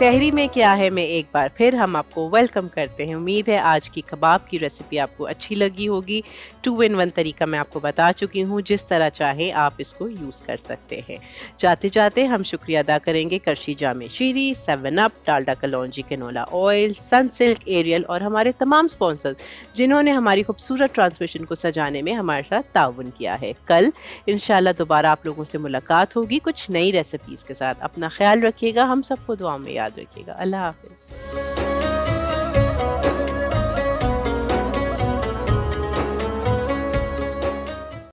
सहरी में क्या है में एक बार फिर हम आपको वेलकम करते हैं। उम्मीद है आज की कबाब की रेसिपी आपको अच्छी लगी होगी। 2 इन 1 तरीका मैं आपको बता चुकी हूँ, जिस तरह चाहे आप इसको यूज़ कर सकते हैं। जाते जाते हम शुक्रिया अदा करेंगे करशी जामे शीरी, 7 अप, डालडा कलौंजी कैनोला ऑयल, सनसिल्क, एरियल और हमारे तमाम स्पॉन्सर्स जिन्होंने हमारी खूबसूरत ट्रांसमिशन को सजाने में हमारे साथ ताउन किया है। कल इंशाल्लाह दोबारा आप लोगों से मुलाकात होगी कुछ नई रेसिपीज़ के साथ। अपना ख्याल रखिएगा, हम सबको दुआ में याद रखिएगा। अल्लाह हाफ़िज़।